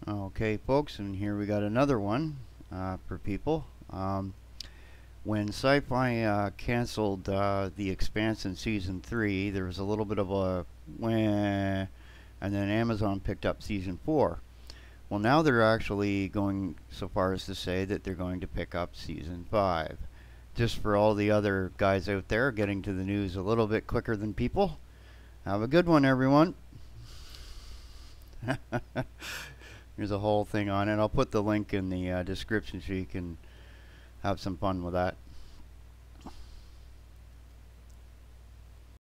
Okay, folks, and here we got another one for people. When Sci Fi canceled The Expanse in Season 3, there was a little bit of a wah, and then Amazon picked up Season 4. Well, now they're actually going so far as to say that they're going to pick up Season 5. Just for all the other guys out there getting to the news a little bit quicker than people, have a good one, everyone. There's a whole thing on it. I'll put the link in the description so you can have some fun with that.